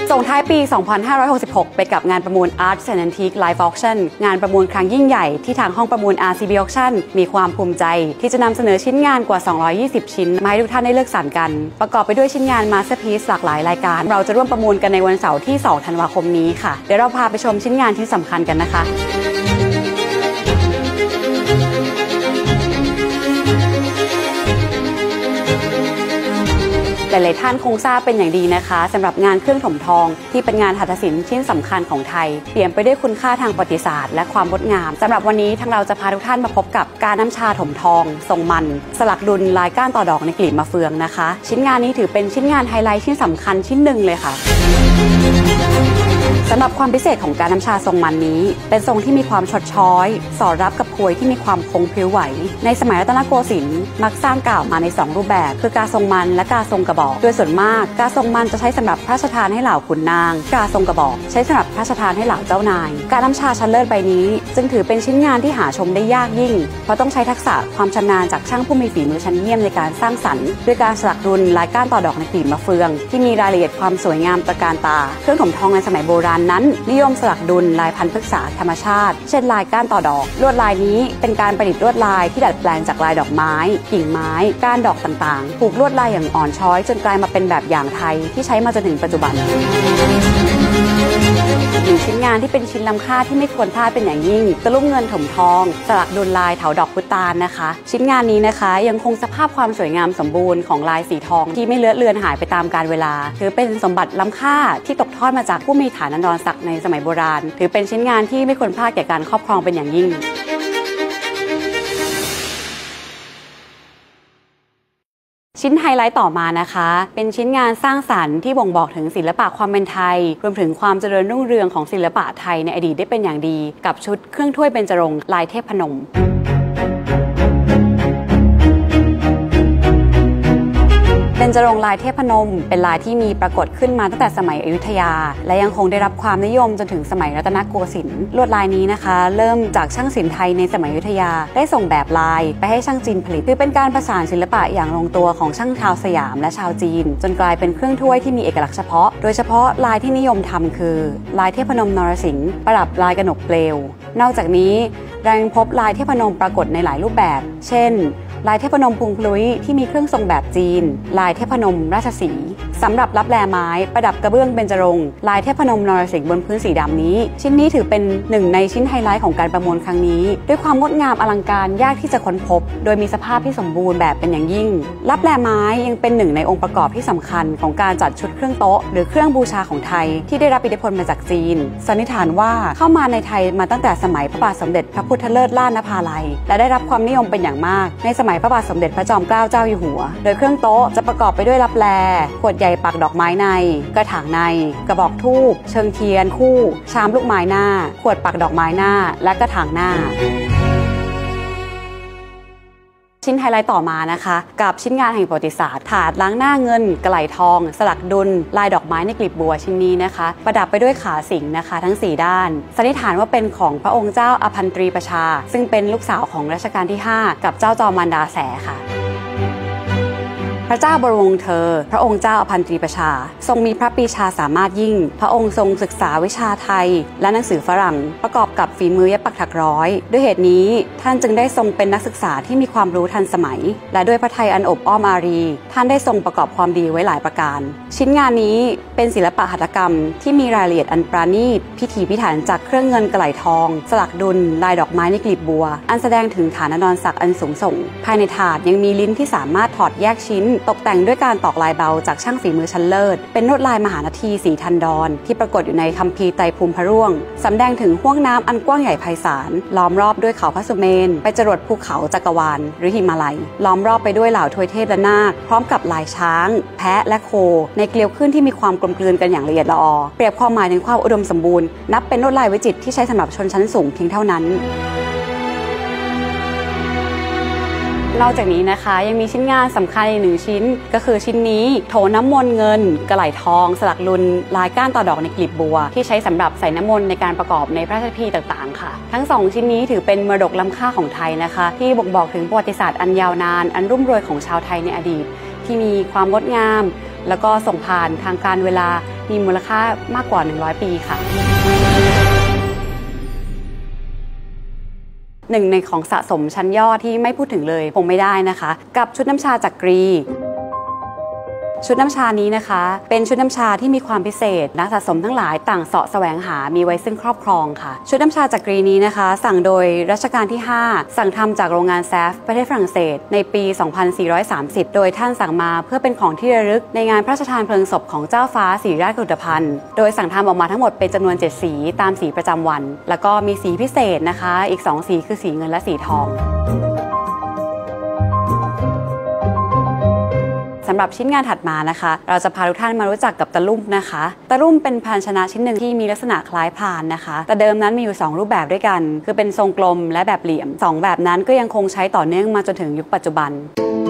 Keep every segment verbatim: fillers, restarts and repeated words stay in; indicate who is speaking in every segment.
Speaker 1: ส่งท้ายปี สองพันห้าร้อยหกสิบหก ไปกับงานประมูล Arts and Antiques Live Auction งานประมูลครั้งยิ่งใหญ่ที่ทางห้องประมูล อาร์ ซี บี Auction มีความภูมิใจที่จะนำเสนอชิ้นงานกว่า สองร้อยยี่สิบ ชิ้นมาให้ทุกท่านได้เลือกสรรกันประกอบไปด้วยชิ้นงาน Masterpiece หลากหลายรายการเราจะร่วมประมูลกันในวันเสาร์ที่ สอง ธันวาคมนี้ค่ะเดี๋ยวเราพาไปชมชิ้นงานที่สำคัญกันนะคะหลายๆท่านคงทราบเป็นอย่างดีนะคะสำหรับงานเครื่องถมทองที่เป็นงานหัตถศิลป์ชิ้นสำคัญของไทยเปี่ยมไปด้วยคุณค่าทางประวัติศาสตร์และความงดงามสำหรับวันนี้ทางเราจะพาทุกท่านมาพบกับการน้ำชาถมทองทรงมันสลักดุลลายก้านต่อดอกในกลีบมะเฟืองนะคะชิ้นงานนี้ถือเป็นชิ้นงานไฮไลท์ชิ้นสำคัญชิ้นหนึ่งเลยค่ะสำหรับความพิเศษของการน้ำชาทรงมันนี้เป็นทรงที่มีความชดช้อยสอดรับกับพวยที่มีความคงพริ้วไหวในสมัยรัตนโกสินทร์มักสร้างกล่าวมาในสองรูปแบบคือกาทรงมันและกาทรงกระบอกโดยส่วนมากกาทรงมันจะใช้สำหรับพระราชทานให้เหล่าขุนนางกาทรงกระบอกใช้สำหรับพระราชทานให้เหล่าเจ้านายการน้ำชาชั้นเลิศใบนี้จึงถือเป็นชิ้นงานที่หาชมได้ยากยิ่งเพราะต้องใช้ทักษะความชำนาญจากช่างผู้มีฝีมือชั้นเยี่ยมในการสร้างสรรค์ด้วยการสลักดุลลายก้านต่อดอกในกลีบมะเฟืองที่มีรายละเอียดความสวยงามตระการตาเครื่องถมทองในสมัยโบราณนั้นนิยมสลักดุลลายพันธุ์พฤกษาธรรมชาติเช่นลายก้านต่อดอกลวดลายนี้เป็นการประดิษฐ์ลวดลายที่ดัดแปลงจากลายดอกไม้กิ่งไม้ก้านดอกต่างๆผูกลวดลายอย่างอ่อนช้อยจนกลายมาเป็นแบบอย่างไทยที่ใช้มาจนถึงปัจจุบันหนึ่งชิ้นงานที่เป็นชิ้นล้ำค่าที่ไม่ควรพลาดเป็นอย่างยิ่งตะลุ่มเงินถมทองสลักดุลลายเถาดอกพุตานนะคะชิ้นงานนี้นะคะยังคงสภาพความสวยงามสมบูรณ์ของลายสีทองที่ไม่เลือนเลือนหายไปตามกาลเวลาถือเป็นสมบัติล้ำค่าที่ตกทอดมาจากผู้มีฐานันดรศักดิ์ในสมัยโบราณถือเป็นชิ้นงานที่ไม่ควรพลาดแก่การครอบครองเป็นอย่างยิ่งชิ้นไฮไลท์ต่อมานะคะเป็นชิ้นงานสร้างสรรค์ที่บ่งบอกถึงศิลปะความเป็นไทยรวมถึงความเจริญรุ่งเรืองของศิลปะไทยในอดีตได้เป็นอย่างดีกับชุดเครื่องถ้วยเบญจรงค์ลายเทพนมเบญจรงค์ลายเทพนมเป็นลายที่มีปรากฏขึ้นมาตั้งแต่สมัยอยุธยาและยังคงได้รับความนิยมจนถึงสมัยรัตนโกสินทร์ลวดลายนี้นะคะเริ่มจากช่างศิลป์ไทยในสมัยอยุธยาได้ส่งแบบลายไปให้ช่างจีนผลิตคือเป็นการประสานศิลปะอย่างลงตัวของช่างชาวสยามและชาวจีนจนกลายเป็นเครื่องถ้วยที่มีเอกลักษณ์เฉพาะโดยเฉพาะลายที่นิยมทำคือลายเทพนมนรสิงห์ประดับลายกนกเปลวนอกจากนี้เรายังพบลายเทพนมปรากฏในหลายรูปแบบเช่นลายเทพนมพุงพลุยที่มีเครื่องทรงแบบจีนลายเทพนมราชสีห์สำหรับรับแลไม้ประดับกระเบื้องเบญจรงค์ลายเทพนมนรสิงห์บนพื้นสีดำนี้ชิ้นนี้ถือเป็นหนึ่งในชิ้นไฮไลท์ของการประมูลครั้งนี้ด้วยความงดงามอลังการยากที่จะค้นพบโดยมีสภาพที่สมบูรณ์แบบเป็นอย่างยิ่งรับแลไม้ยังเป็นหนึ่งในองค์ประกอบที่สำคัญของการจัดชุดเครื่องโต๊ะหรือเครื่องบูชาของไทยที่ได้รับอิทธิพลมาจากจีนสันนิษฐานว่าเข้ามาในไทยมาตั้งแต่สมัยพระบาทสมเด็จพระพุทธเลิศล่านภาลัยและได้รับความนิยมเป็นอย่างมากในสมัยพระบาทสมเด็จพระจอมเกล้าเจ้าอยู่หัวโดยเครื่องโต๊ะจะประกอบไปด้วยรับแลขวดใหญ่ปักดอกไม้ในกระถางในกระบอกธูปเชิงเทียนคู่ชามลูกไม้หน้าขวดปักดอกไม้หน้าและกระถางหน้าชิ้นไฮไลท์ต่อมานะคะกับชิ้นงานแห่งประวัติศาสตร์ถาดล้างหน้าเงินกระไหลทองสลักดุลลายดอกไม้ในกลีบบัวชิ้นนี้นะคะประดับไปด้วยขาสิงห์นะคะทั้งสี่ด้านสันนิษฐานว่าเป็นของพระองค์เจ้าอภันตรีประชาซึ่งเป็นลูกสาวของรัชกาลที่ห้ากับเจ้าจอมมารดาแสค่ะพระเจ้าบรมวงศ์เธอพระองค์เจ้าอภันตรีประชาทรงมีพระปรีชาสามารถยิ่งพระองค์ทรงศึกษาวิชาไทยและหนังสือฝรั่งประกอบกับฝีมือเย็บปักถักร้อยด้วยเหตุนี้ท่านจึงได้ทรงเป็นนักศึกษาที่มีความรู้ทันสมัยและด้วยพระทัยอันอบอ้อมอารีท่านได้ทรงประกอบความดีไว้หลายประการชิ้นงานนี้เป็นศิลปะหัตถกรรมที่มีรายละเอียดอันปราณีตพิถีพิถันจากเครื่องเงินกระไหลทองสลักดุลลายดอกไม้ในกลีบบัวอันแสดงถึงฐานันดรศักดิ์อันสูงส่งภายในถาดยังมีลิ้นที่สามารถถอดแยกชิ้นตกแต่งด้วยการตอกลายเบาจากช่างฝีมือชั้นเลิศเป็นลวดลายมหานาทีสีทันดรที่ปรากฏอยู่ในคัมภีร์ไตรภูมิพระร่วงสำแดงถึงห้วงน้ำอันกว้างใหญ่ไพศาลล้อมรอบด้วยเขาพระสุเมนไปจรดภูเขาจักรวาลหรือหิมาลัยล้อมรอบไปด้วยเหล่าทวยเทพและนาคพร้อมกับลายช้างแพะและโคในเกลียวขึ้นที่มีความกลมกลืนกันอย่างละเอียดละออเปรียบความหมายถึงความอุดมสมบูรณ์นับเป็นลวดลายวิจิตรที่ใช้สำหรับชนชั้นสูงเพียงเท่านั้นนอกจากนี้นะคะยังมีชิ้นงานสำคัญอีกหนึ่งชิ้นก็คือชิ้นนี้โถน้ำมนต์เงินกระไหลทองสลักดุลลายก้านต่อดอกในกลีบบัวที่ใช้สำหรับใส่น้ำมนต์ในการประกอบในพระราชพิธีต่างๆค่ะทั้งสองชิ้นนี้ถือเป็นมรดกล้ำค่าของไทยนะคะที่บ่งบอกถึงประวัติศาสตร์อันยาวนานอันรุ่มรวยของชาวไทยในอดีตที่มีความงดงามแล้วก็ส่งผ่านทางการเวลามีมูลค่ามากกว่าหนึ่งร้อยปีค่ะหนึ่งในของสะสมชั้นยอดที่ไม่พูดถึงเลยคงไม่ได้นะคะกับชุดน้ำชาจักรีชุดน้ำชานี้นะคะเป็นชุดน้ำชาที่มีความพิเศษนักสะสมทั้งหลายต่างเสาะแสวงหามีไว้ซึ่งครอบครองค่ะชุดน้ำชาจักรีนี้นะคะสั่งโดยรัชกาลที่ห้าสั่งทำจากโรงงานแซฟประเทศฝรั่งเศสในปี สองพันสี่ร้อยสามสิบ โดยท่านสั่งมาเพื่อเป็นของที่ระลึกในงานพระราชทานเพลิงศพของเจ้าฟ้าสิริราชกุฎพันธ์โดยสั่งทำออกมาทั้งหมดเป็นจำนวนเจ็ดสีตามสีประจำวันแล้วก็มีสีพิเศษนะคะอีกสองสีคือสีเงินและสีทองสำหรับชิ้นงานถัดมานะคะเราจะพาทุกท่านมารู้จักกับตะลุ่มนะคะตะลุ่มเป็นภาชนะชิ้นหนึ่งที่มีลักษณะคล้ายพานนะคะแต่เดิมนั้นมีอยู่สองรูปแบบด้วยกันคือเป็นทรงกลมและแบบเหลี่ยมสองแบบนั้นก็ยังคงใช้ต่อเนื่องมาจนถึงยุคปัจจุบัน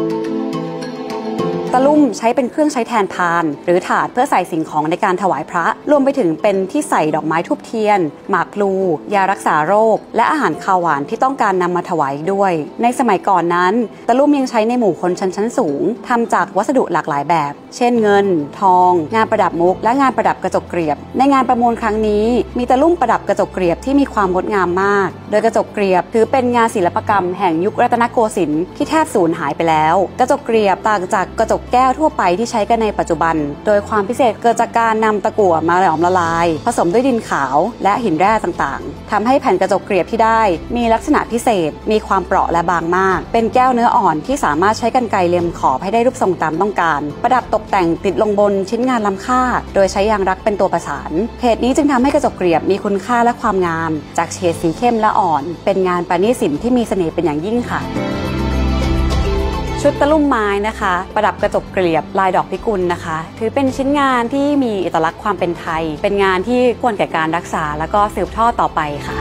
Speaker 1: ตะลุ่มใช้เป็นเครื่องใช้แทนพานหรือถาดเพื่อใส่สิ่งของในการถวายพระรวมไปถึงเป็นที่ใส่ดอกไม้ทูบเทียนหมากพลูยารักษาโรคและอาหารคาวหวานที่ต้องการนำมาถวายด้วยในสมัยก่อนนั้นตะลุ่มยังใช้ในหมู่คนชั้นชั้นสูงทำจากวัสดุหลากหลายแบบเช่นเงินทองงานประดับมุกและงานประดับกระจกเกลียบในงานประมูลครั้งนี้มีตะลุ่มประดับกระจกเกลียบที่มีความงดงามมากโดยกระจกเกลียบถือเป็นงานศิลปกรรมแห่งยุครัตนโกสินทร์ที่แทบสูญหายไปแล้วกระจกเกลียบต่างจากกระจกแก้วทั่วไปที่ใช้กันในปัจจุบันโดยความพิเศษเกิดจากการนำตะกั่วมาหลอมละลายผสมด้วยดินขาวและหินแร่ต่างๆทำให้แผ่นกระจกเกลียบที่ได้มีลักษณะพิเศษมีความเปราะและบางมากเป็นแก้วเนื้ออ่อนที่สามารถใช้กรรไกรเลียมขอบให้ได้รูปทรงตามต้องการประดับตกแต่งติดลงบนชิ้นงานล้ำค่าโดยใช้ยางรักเป็นตัวประสานเหตุนี้จึงทำให้กระจกเกลียบมีคุณค่าและความงามจากเฉดสีเข้มและอ่อนเป็นงานประณีตศิลป์ที่มีเสน่ห์เป็นอย่างยิ่งค่ะชุดตะลุ่มไม้นะคะประดับกระจกเกลียบลายดอกพิกุลนะคะถือเป็นชิ้นงานที่มีเอกลักษณ์ความเป็นไทยเป็นงานที่ควรแก่การรักษาและก็สืบทอดต่อไปค่ะ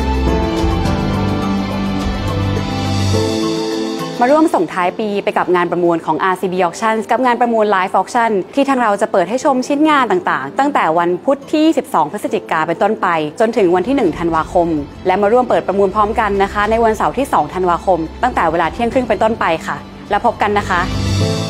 Speaker 1: มาร่วมส่งท้ายปีไปกับงานประมูลของ อาร์ ซี บี Auction กับงานประมูล Live Auction ที่ทางเราจะเปิดให้ชมชิ้นงานต่างๆตั้งแต่วันพุธที่สิบสองพฤศจิกายนเป็นต้นไปจนถึงวันที่หนึ่งธันวาคมและมาร่วมเปิดประมูลพร้อมกันนะคะในวันเสาร์ที่สองธันวาคมตั้งแต่เวลาเที่ยงครึ่งเป็นต้นไปค่ะแล้วพบกันนะคะ